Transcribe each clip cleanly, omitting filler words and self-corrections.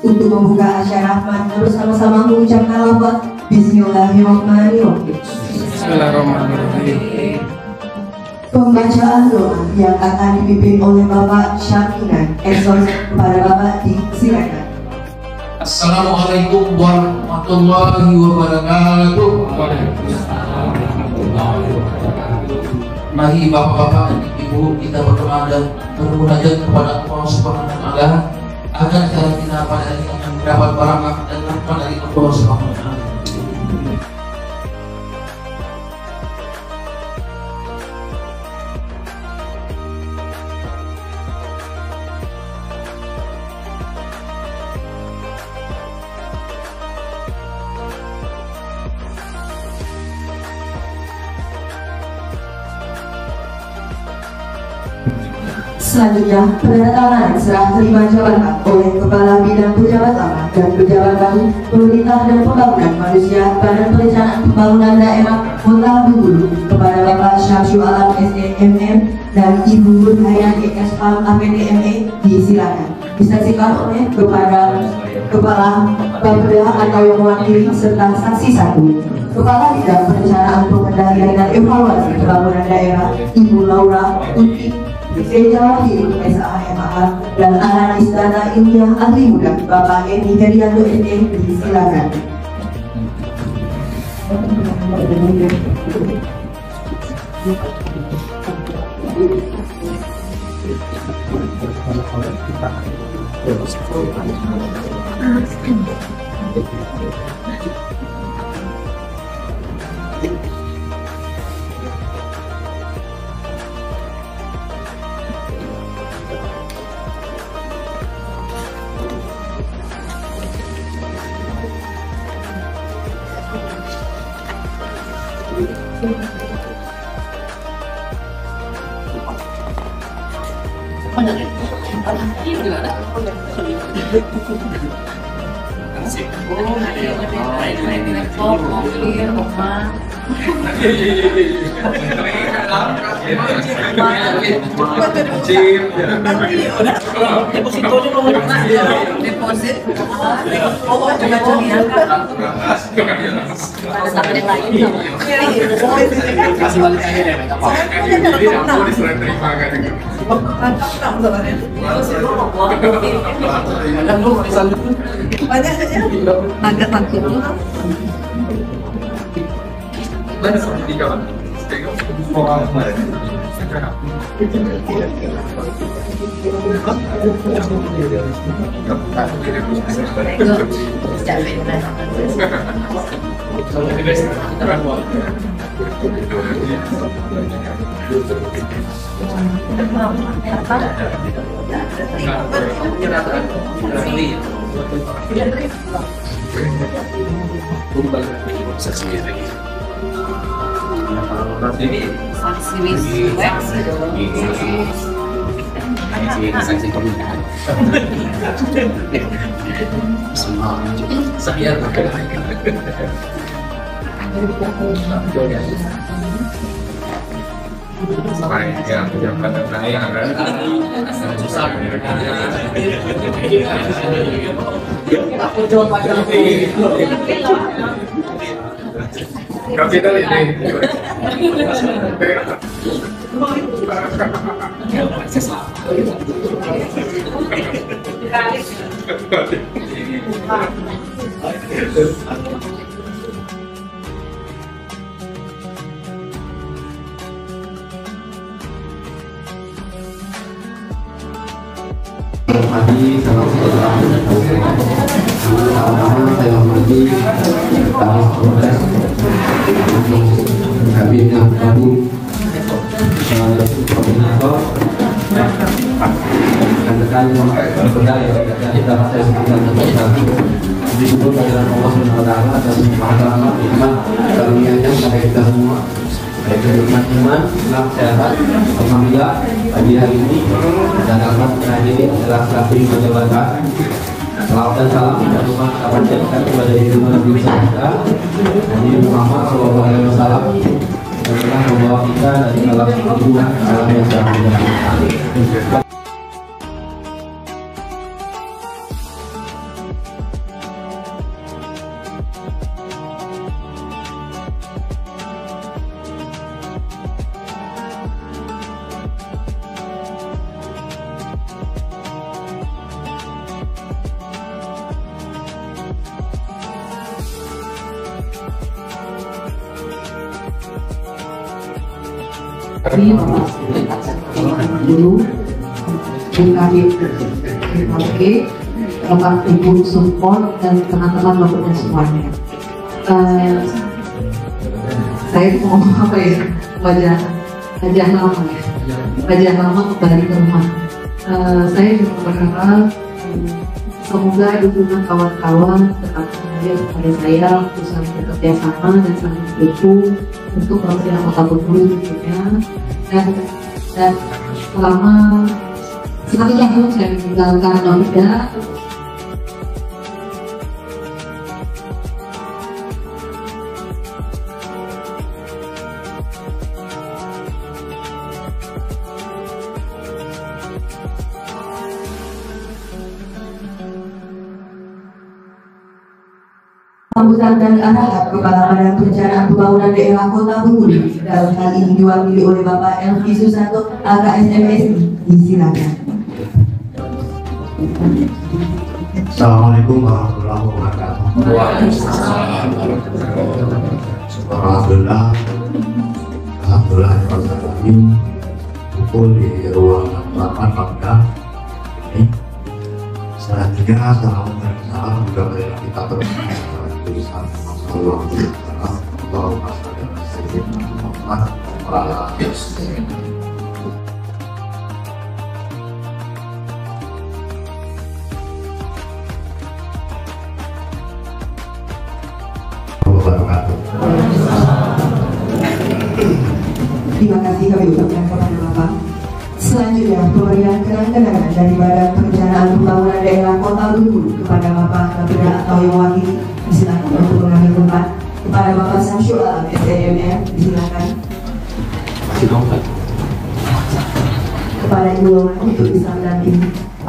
Untuk membuka acara, mari bersama-sama mengucapkan lafaz Bismillahirrahmanirrahim. Bismillahirrahmanirrahim. Pembacaan doa yang akan dipimpin oleh Bapak Syaminan Esos kepada Bapak disilakan. Assalamualaikum warahmatullahi wabarakatuh. Mari bapak-bapak dan ibu kita berdoa dan bermunajat kepada Allah Subhanahu wa taala agar kita pada hari ini mendapat barakah dan rahmat dari Allah Subhanahu wa taala. Selanjutnya, penandatanganan serah terima jabatan oleh Kepala Bidang Pejabat Lama dan Pejabat Baru Pemerintah dan Pembangunan Manusia Badan Perencanaan Pembangunan Daerah Kota Bengkulu kepada Bapak Syamsul Alam SDMM dan Ibu Nurhayati SPAM APDME disilakan. Disaksikan oleh kepada Kepala Bapeda atau yang mewakili serta saksi satu. Kepala Bidang Perencanaan Pengendalian dan Evaluasi Pembangunan Daerah Ibu Laura Uti Sejawa Hidup SAMA dan anak Istana Ilmiah Ahli Muda Bapak Eni Herianto SE disilakan. Agak takut tuh. Saksi pernikahan. Semua saya yang pejabat saya susah. Kapital ini. Pagi, salam sejahtera. Pertama-tama saya hormati Tamas Polres Kabinnya Kabul Koordinator dan rekan berbeda yang kita saya sebutkan satu disebut pelajaran Allah Subhanahu wa taala atas pahala nikmat karunia-Nya kepada kita semua. Baik nikmat iman, Islam, sehat. Alhamdulillah pagi hari ini dan dapat menghadiri adalah salah satu jabatan. Salam dan salam dan rumah kita panjatkan kepada Nabi kita Nabi Muhammad SAW yang telah membawa kita dari alam kehidupan alam yang sangat menyenangkan. Ini Bapak dulu BKB oke, Bapak Ibu support dan teman-teman Bapaknya semuanya. Saya mau apa ya, wajah lama kembali ke rumah. Saya juga berharap semoga dukungan kawan-kawan tetap mengalir kepada saya untuk saling bekerja sama dan saling mendukung untuk program Kota Bengkulu tentunya. Dan selama sekali tahun saya meninggalkan Nolida, sambutan dan arahan Kepala Badan Perencanaan Pembangunan Daerah Kota Bengkulu dalam hal ini diwakili oleh Bapak Elvi Susanto AKSMSI. Disilakan. Assalamualaikum warahmatullahi wabarakatuh. Alhamdulillah kumpul di ruangan rapat Pemda ini. Selanjutnya salam dan salam juga dari kita bersama tulisan Allahumma shalli ala sayyidina Muhammad wa ala alihi wasallam. Terima kasih kami ucapkan kepada Bapak. Selanjutnya pemberian kenang-kenangan dari Badan Perencanaan Pembangunan Daerah Kota Bengkulu kepada Bapak Kabida atau yang mewakili. Disilakan untuk mengambil tempat. Kepada Bapak Samsyul Alam SDMR, disilakan. Kepada Ibu Lola untuk bisa mendampingi.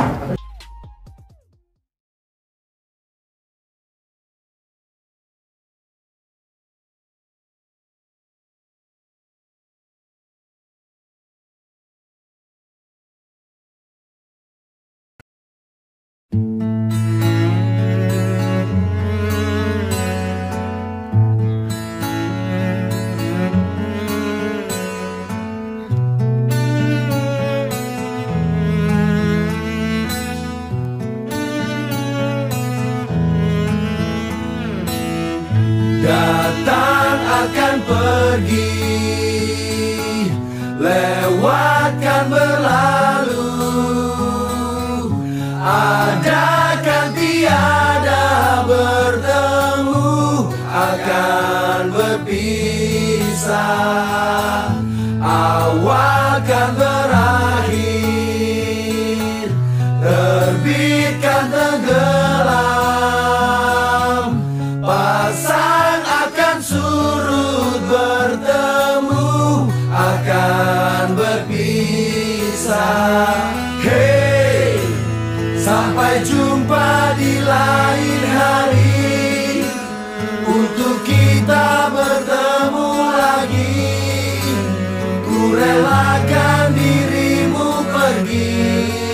Datang akan pergi, lewatkan berlalu, ada kan tiada bertemu, akan berpisah, awal kan berakhir, terbitkan tenggelam, pasang akan surut bertemu, akan berpisah. Hey, sampai jumpa di lain hari, untuk kita bertemu lagi. Ku relakan dirimu pergi,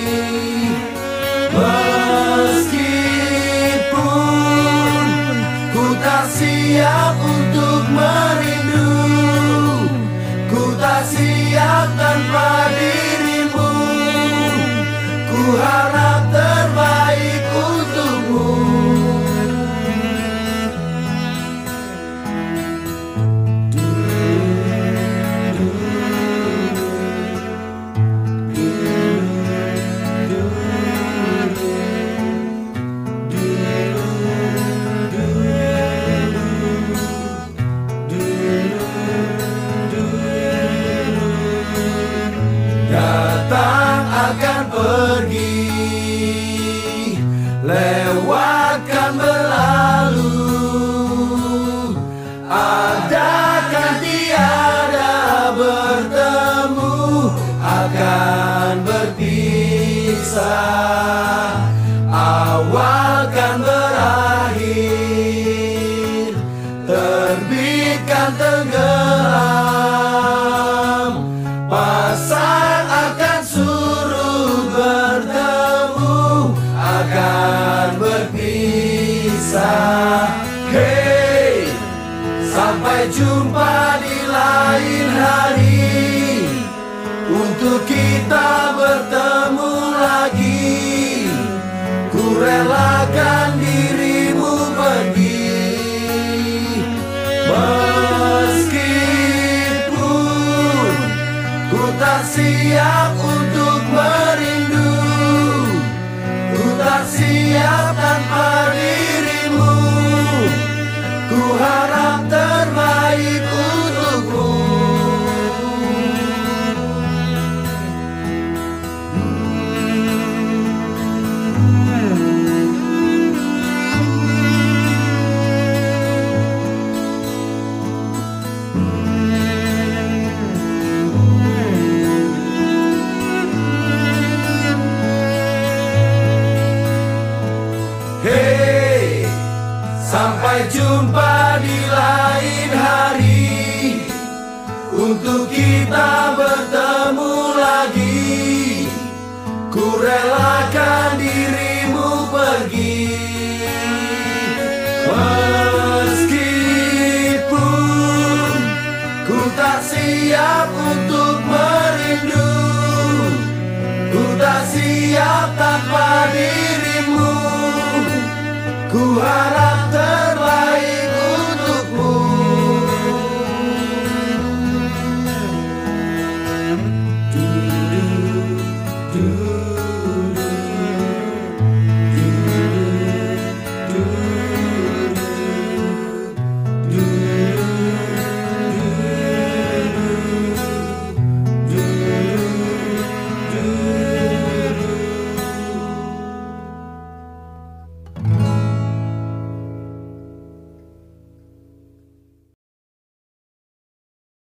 meskipun ku tak siap untuk merindu, ku tak siap tanpa dirimu, ku harap terbaik untukmu. Datang akan pergi, lewatkan berlalu, ada kan tiada bertemu, akan berpisah, awal kan berakhir, terbitkan tenggelam, pasang akan surut bertemu, akan berpisah. Hey, sampai jumpa di lain hari, untuk kita bertemu lagi. Ku relakan dirimu pergi, meskipun ku tak siap untuk merindu. Ku tak siap tanpa dirimu. Ku harap terbaik untukmu. Hey, sampai jumpa di lain hari, untuk kita bertemu lagi. Ku relakan dirimu pergi, meskipun ku tak siap untuk